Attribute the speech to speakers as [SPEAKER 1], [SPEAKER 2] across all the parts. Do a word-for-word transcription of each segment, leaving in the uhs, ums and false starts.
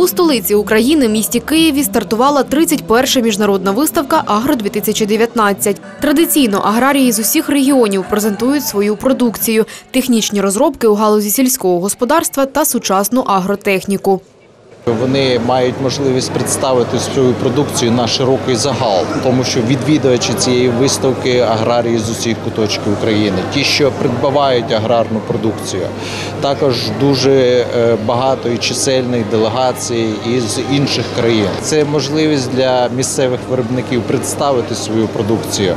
[SPEAKER 1] У столиці України, місті Києві, стартувала тридцять перша міжнародна виставка «Агро дві тисячі дев'ятнадцять». Традиційно аграрії з усіх регіонів презентують свою продукцію, технічні розробки у галузі сільського господарства та сучасну агротехніку.
[SPEAKER 2] Вони мають можливість представити свою продукцію на широкий загал, тому що відвідувачі цієї виставки – аграрії з усіх куточків України, ті, що придбавають аграрну продукцію. Також дуже багато і чисельних делегацій із інших країн. Це можливість для місцевих виробників представити свою продукцію,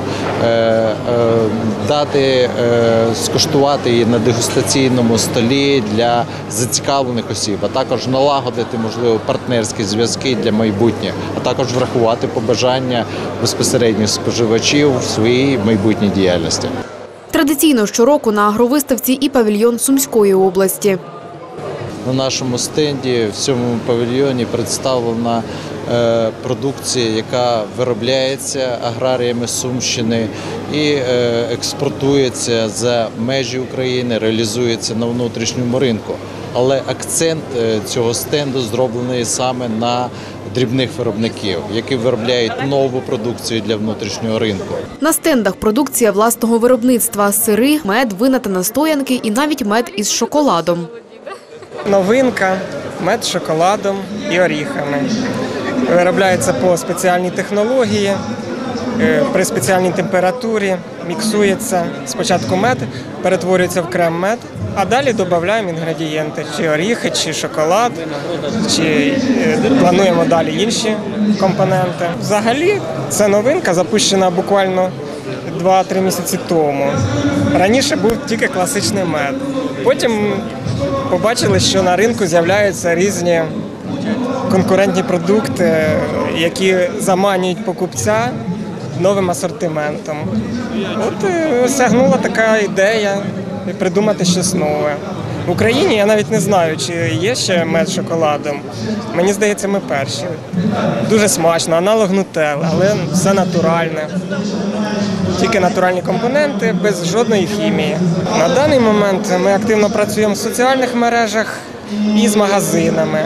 [SPEAKER 2] дати скуштувати її на дегустаційному столі для зацікавлених осіб, а також налагодити можливість можливо, партнерські зв'язки для майбутнього, а також врахувати побажання безпосередньо споживачів в своїй майбутній діяльності.
[SPEAKER 1] Традиційно щороку на агровиставці і павільйон Сумської області.
[SPEAKER 2] На нашому стенді в цьому павільйоні представлена продукція, яка виробляється аграріями Сумщини і експортується за межі України, реалізується на внутрішньому ринку. Але акцент цього стенду зроблений саме на дрібних виробників, які виробляють нову продукцію для внутрішнього ринку.
[SPEAKER 1] На стендах продукція власного виробництва – сири, мед, вина та настоянки і навіть мед із шоколадом.
[SPEAKER 3] Новинка – мед з шоколадом і оріхами. Виробляється по спеціальній технології, при спеціальній температурі, міксується. Спочатку мед перетворюється в крем-мед, а далі додаємо інгредієнти – чи оріхи, чи шоколад, чи плануємо далі інші компоненти. Взагалі це новинка, запущена буквально два-три місяці тому. Раніше був тільки класичний мед. Потім побачили, що на ринку з'являються різні конкурентні продукти, які заманюють покупця новим асортиментом. От осягнула така ідея придумати щось нове. В Україні я навіть не знаю, чи є ще мед з шоколадом. Мені здається, ми перші. Дуже смачно, аналог нутелли, але все натуральне. Тільки натуральні компоненти, без жодної хімії. На даний момент ми активно працюємо в соціальних мережах і з магазинами.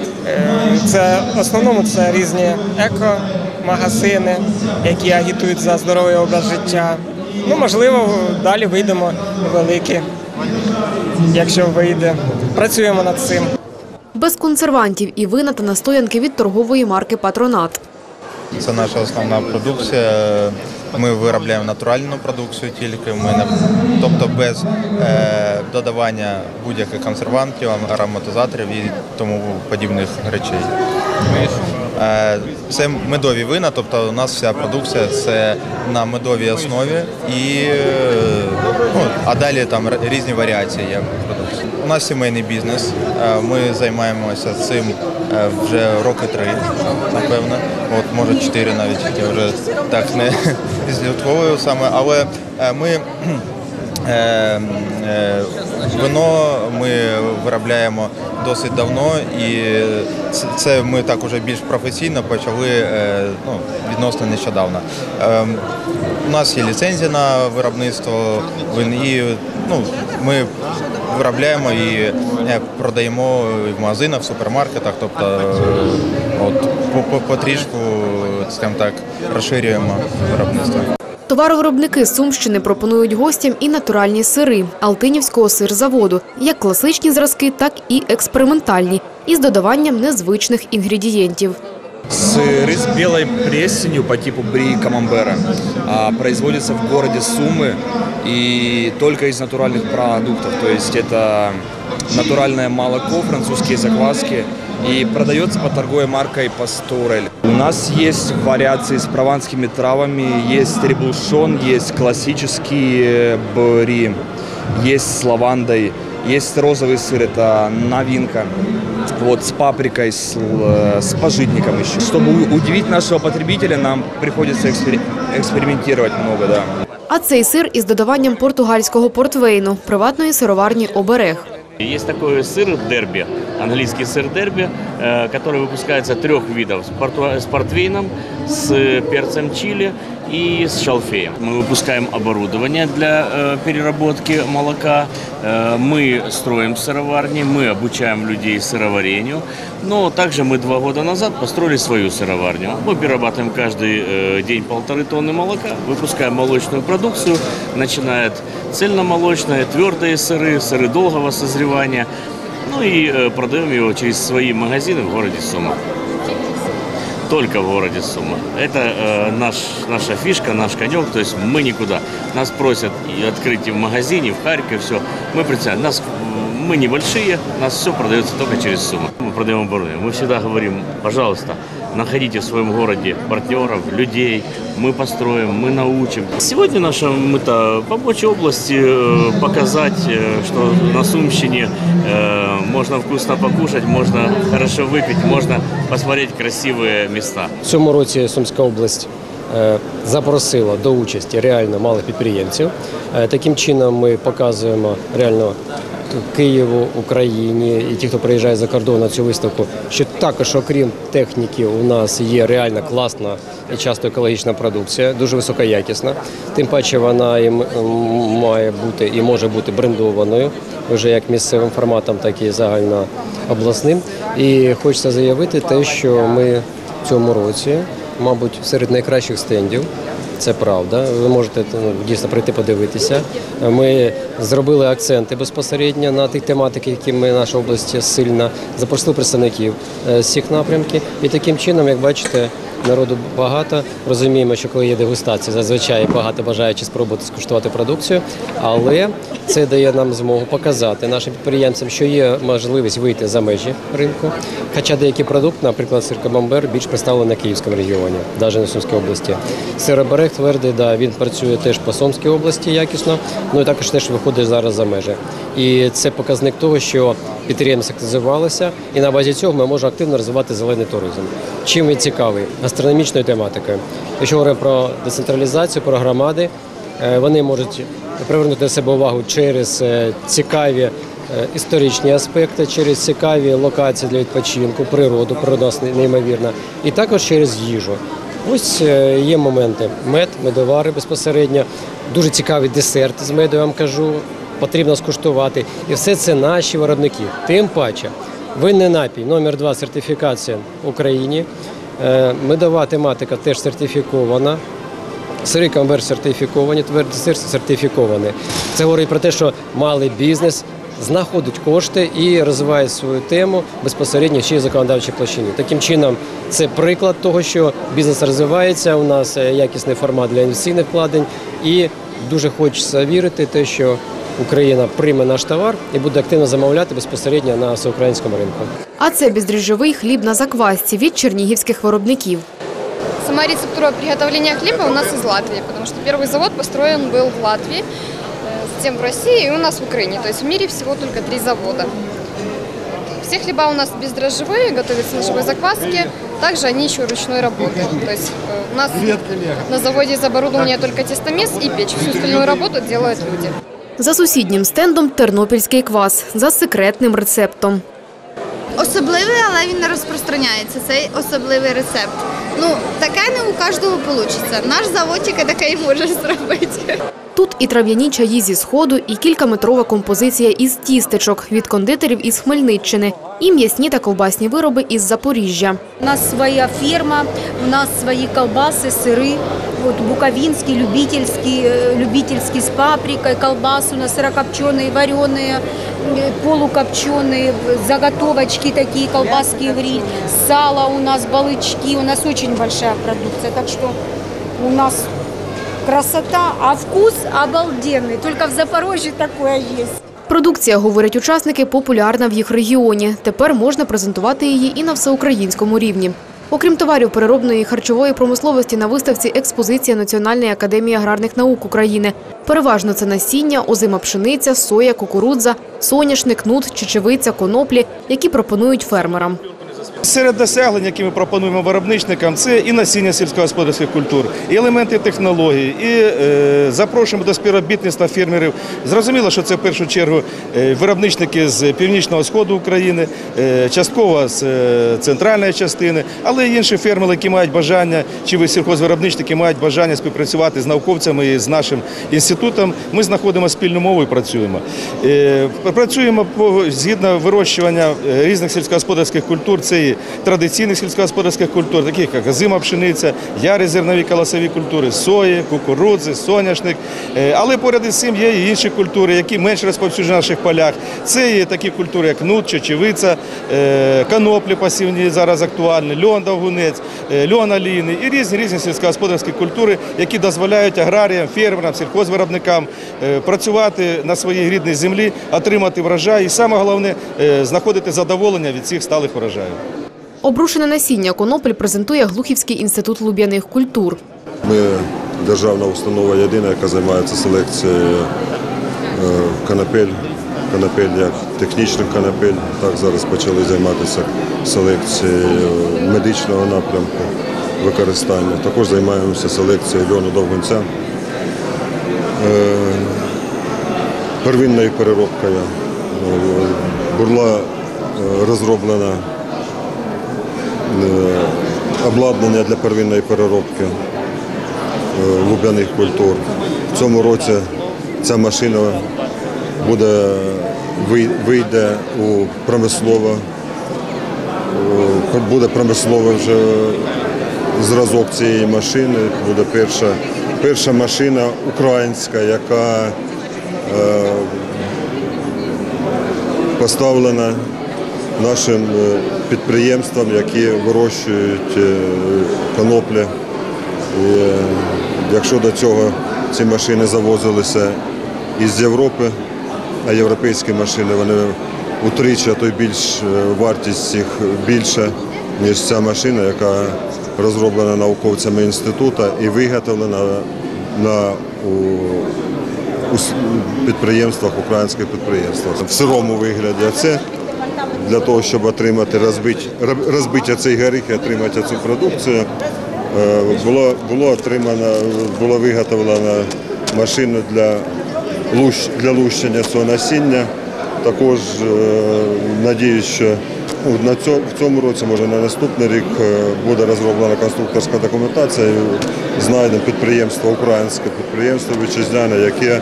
[SPEAKER 3] Це, в основному це різні еко-магазини, які агітують за здоровий образ життя. Ну, можливо, далі вийдемо великі, якщо вийде. Працюємо над цим.
[SPEAKER 1] Без консервантів і вина та настоянки від торгової марки «Патронат».
[SPEAKER 4] Це наша основна продукція. Ми виробляємо натуральну продукцію тільки, ми, тобто без е, додавання будь-яких консервантів, ароматизаторів і тому подібних речей. Е, це медові вина, тобто у нас вся продукція це на медовій основі, і, ну, а далі там різні варіації є продукції. У нас сімейний бізнес, ми займаємося цим вже роки три, напевно, от може чотири навіть, я вже так не злітковую саме, але ми е, е, вино ми виробляємо досить давно, і це, це ми так уже більш професійно почали е, ну, відносно нещодавно. Е, у нас є ліцензія на виробництво вин, і ну, ми виробляємо і продаємо в магазинах, в супермаркетах, тобто от, потрішку, скажімо так, розширюємо виробництво.
[SPEAKER 1] Товаровиробники з Сумщини пропонують гостям і натуральні сири Алтинівського сирзаводу, як класичні зразки, так і експериментальні, із додаванням незвичних інгредієнтів.
[SPEAKER 5] Сыры с белой плесенью по типу бри камамбера производятся в городе Сумы и только из натуральных продуктов. То есть это натуральное молоко, французские закваски и продается под торговой маркой Пасторель. У нас есть вариации с прованскими травами, есть ребушон, есть классический бри, есть с лавандой, есть розовый сыр, это новинка. Вот, с паприкой, с, с пожитником еще. Чтобы удивить нашего потребителя, нам приходится экспери экспериментировать много, да.
[SPEAKER 1] А цей сир із додаванням португальського портвейну, приватної сироварні «Оберег».
[SPEAKER 6] Есть такой сыр дерби, английский сыр дерби, который выпускается трех видов: с портвейном, с перцем чили и с шалфеем. Мы выпускаем оборудование для э, переработки молока, э, мы строим сыроварни, мы обучаем людей сыроварению, но также мы два года назад построили свою сыроварню. Мы перерабатываем каждый э, день полторы тонны молока, выпускаем молочную продукцию, начиная от цельномолочные, твердые сыры, сыры долгого созревания, ну и э, продаем его через свои магазины в городе Сума. Только в городе Сума. Это э, наш, наша фишка, наш конек, то есть мы никуда. Нас просят и открыть и в магазине, и в Харькове, все. Мы представляем, нас, мы небольшие, у нас все продается только через Суму. Мы продаем оборудование. Мы всегда говорим, пожалуйста, находите в своем городе партнеров, людей, мы построим, мы научим. Сегодня наша мета помочь области, э, показать, э, что на Сумщине э, можно вкусно покушать, можно хорошо выпить, можно посмотреть красивые места.
[SPEAKER 7] В цьому році Сумська область е, запросила до участі реально малих підприємців. Е, Таким чином ми показуємо реально Києву, Україні і ті, хто приїжджає за кордон на цю виставку, що також, окрім техніки, у нас є реально класна і часто екологічна продукція, дуже високоякісна. Тим паче вона і має бути і може бути брендованою, вже як місцевим форматом, так і загальнообласним. І хочеться заявити те, що ми в цьому році, мабуть, серед найкращих стендів. Це правда. Ви можете дійсно прийти подивитися. Ми зробили акценти безпосередньо на тих тематиках, які ми наша область сильно запросили представників з всіх напрямків. І таким чином, як бачите, народу багато. Розуміємо, що коли є дегустація, зазвичай багато бажаючих спробувати скуштувати продукцію, але це дає нам змогу показати нашим підприємцям, що є можливість вийти за межі ринку. Хоча деякі продукти, наприклад, сир Камамбер, більш представлений на Київському регіоні, навіть на Сумській області. Сироберег твердий, да, він працює теж по Сумській області якісно, ну і також теж виходить зараз за межі. І це показник того, що підприємці активізувалися, і на базі цього ми можемо активно розвивати зелений туризм. Чим він цікавий? Гастрономічною тематикою. Якщо говоримо про децентралізацію, про громади, вони можуть привернути до себе увагу через цікаві історичні аспекти, через цікаві локації для відпочинку, природу, природа неймовірна, і також через їжу. Ось є моменти. Мед, медовари безпосередньо, дуже цікавий десерт з меду, я вам кажу, потрібно скуштувати. І все це наші виробники. Тим паче, винний напій, номер два, сертифікація в Україні. Медова тематика теж сертифікована. Сири Камамбер сертифіковані, твердий сир сертифікований. Це говорить про те, що малий бізнес знаходить кошти і розвиває свою тему безпосередньо ще й в законодавчій площині. Таким чином, це приклад того, що бізнес розвивається, у нас якісний формат для інвестиційних вкладень, і дуже хочеться вірити в те, що Україна прийме наш товар і буде активно замовляти безпосередньо на всеукраїнському ринку.
[SPEAKER 1] А це бездріжджовий хліб на заквасці від чернігівських виробників.
[SPEAKER 8] Сама рецептура приготовления хлеба у нас из Латвии, потому что первый завод построен был в Латвии, затем в России и у нас в Украине. То есть в мире всего только три завода. Все хлеба у нас бездрожжевые, готовятся на живой закваске, также они еще ручной работы. То есть у нас на заводе из оборудования только тестомес и печь. Всю остальную работу делают люди.
[SPEAKER 1] За сусіднім стендом тернопільський квас за секретним рецептом.
[SPEAKER 9] Особливий, але він не розпространяється, цей особливий рецепт. Ну, таке не у кожного вийде. Наш завод тільки таке і може зробити.
[SPEAKER 1] Тут і трав'яні чаї зі Сходу, і кількаметрова композиція із тістечок від кондитерів із Хмельниччини, і м'ясні та ковбасні вироби із Запоріжжя.
[SPEAKER 10] У нас своя ферма, у нас свої колбаси, сири. Вот буковинский, любительский, любительский с паприкой, колбасы у нас сырокопченые, вареные, полукопченые, заготовочки такие, колбаски гриль, сало у нас, балычки, у нас очень большая продукция, так что у нас красота, а вкус обалденный, только в Запорожье такое есть.
[SPEAKER 1] Продукція, говорять учасники, популярна в їх регіоні. Тепер можна презентувати її і на всеукраїнському рівні. Окрім товарів переробної і харчової промисловості, на виставці експозиція Національної академії аграрних наук України. Переважно це насіння, озима пшениця, соя, кукурудза, соняшник, нут, чечевиця, коноплі, які пропонують фермерам.
[SPEAKER 11] Серед досягнень, які ми пропонуємо виробничникам, це і насіння сільськогосподарських культур, і елементи технологій, і е, запрошуємо до співробітництва фермерів. Зрозуміло, що це в першу чергу е, виробничники з північного сходу України, е, частково з е, центральної частини, але й інші фермери, які мають бажання, чи ви сільхозвиробничники мають бажання співпрацювати з науковцями і з нашим інститутом. Ми знаходимо спільну мову і працюємо. Е, працюємо по, згідно вирощування різних сільськогосподарських культур, це і традиційних сільськогосподарських культур, таких як озима пшениця, ярі зернові колосові культури, сої, кукурудзи, соняшник. Але поряд із цим є і інші культури, які менш розповсюджені на наших полях. Це є такі культури, як нут, чечевиця, коноплі пасівні зараз актуальні, льон довгунець, льон олійний і різні різні сільськогосподарські культури, які дозволяють аграріям, фермерам, сільхозвиробникам працювати на своїй рідній землі, отримати врожай і саме головне знаходити задоволення від цих сталих врожаїв.
[SPEAKER 1] Обрушене насіння конопель презентує Глухівський інститут луб'яних культур.
[SPEAKER 12] Ми державна установа єдина, яка займається селекцією конопель, конопель як технічних конопель. Так зараз почали займатися селекцією медичного напрямку використання. Також займаємося селекцією льону довгунця, первинною переробкою. Була розроблена обладнання для первинної переробки луб'яних культур. В цьому році ця машина буде, вийде у промислово, буде промисловий вже зразок цієї машини, буде перша, перша машина українська, яка е, поставлена нашим підприємствам, які вирощують коноплі. І якщо до цього ці машини завозилися із Європи, а європейські машини, вони утричі, а то й більш вартість їх більша, ніж ця машина, яка розроблена науковцями інституту і виготовлена на у, у підприємствах, українських підприємствах. В сирому вигляді. А це для того, щоб отримати, розбити, розбити цей горіх і отримати цю продукцію, було, було отримано, було виготовлено машина для, лущ, для лущення цього насіння. Також надіюсь, що на цьому, в цьому році, може на наступний рік, буде розроблена конструкторська документація, знайдемо підприємство, українське підприємство вітчизняне, яке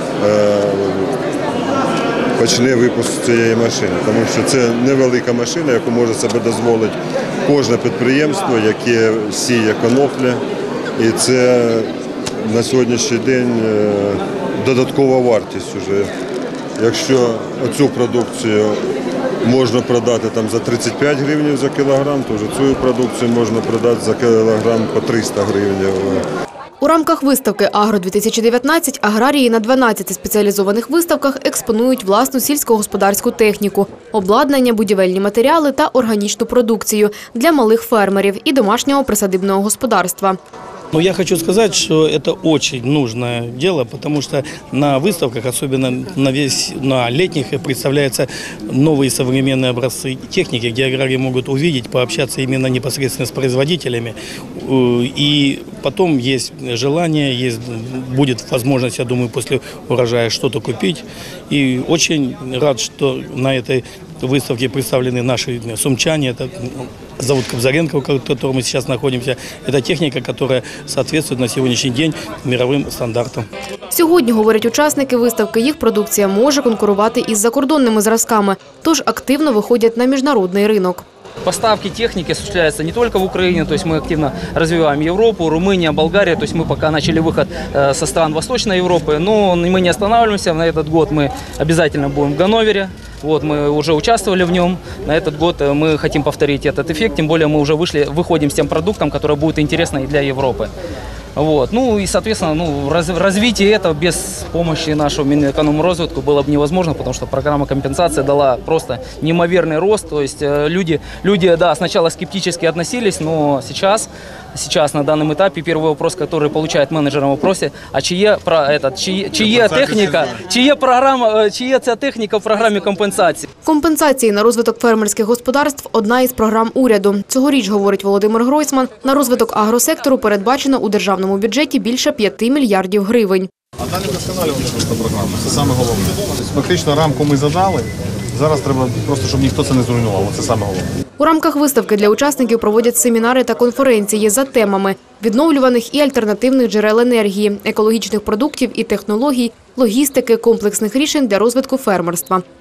[SPEAKER 12] почне випуск цієї машини, тому що це невелика машина, яку може себе дозволити кожне підприємство, яке сіє коноплі, і це на сьогоднішній день додаткова вартість уже. Якщо цю продукцію можна продати там за тридцять п'ять гривень за кілограм, то вже цю продукцію можна продати за кілограм по триста гривень.
[SPEAKER 1] У рамках виставки «Агро-дві тисячі дев'ятнадцять» аграрії на дванадцяти спеціалізованих виставках експонують власну сільськогосподарську техніку, обладнання, будівельні матеріали та органічну продукцію для малих фермерів і домашнього присадибного господарства.
[SPEAKER 13] Но я хочу сказать, что это очень нужное дело, потому что на выставках, особенно на, весь, на летних, представляются новые современные образцы техники, где аграрии могут увидеть, пообщаться именно непосредственно с производителями. И потом есть желание, есть, будет возможность, я думаю, после урожая что-то купить. И очень рад, что на этой выставке представлены наши сумчане. Это завод Кобзаренко, в котором мы сейчас находимся. Это техника, которая соответствует на сьогоднішній день мировим стандартам.
[SPEAKER 1] Сьогодні, говорять учасники виставки, їх продукція може конкурувати із закордонними зразками, тож активно виходять на міжнародний ринок.
[SPEAKER 14] Поставки техники осуществляются не только в Украине, то есть мы активно развиваем Европу, Румыния, Болгария, то есть мы пока начали выход со стран Восточной Европы, но мы не останавливаемся, на этот год мы обязательно будем в Ганновере, вот мы уже участвовали в нем, на этот год мы хотим повторить этот эффект, тем более мы уже вышли, выходим с тем продуктом, который будет интересно и для Европы. Вот. Ну и, соответственно, ну, раз, развитие этого без помощи нашего Минэкономрозвитку было бы невозможно, потому что программа компенсации дала просто неимоверный рост. То есть люди, люди да, сначала скептически относились, но сейчас сейчас на данном этапе первый вопрос, который получает менеджер на вопросе, а чье, про, этот, чье, чье техника, чье программа, чье ця техніка в програмі компенсації?
[SPEAKER 1] Компенсації на розвиток фермерських господарств – одна із програм уряду. Цьогоріч, говорить Володимир Гройсман, на розвиток агросектору передбачено у державному бюджеті більше п'яти мільярдів гривень.
[SPEAKER 15] А далі вдосконалювання просто програми. Це саме головне. Фактично рамку ми задали. Зараз треба просто, щоб ніхто це не зруйнував. Це саме головне.
[SPEAKER 1] У рамках виставки для учасників проводять семінари та конференції за темами відновлюваних і альтернативних джерел енергії, екологічних продуктів і технологій, логістики, комплексних рішень для розвитку фермерства.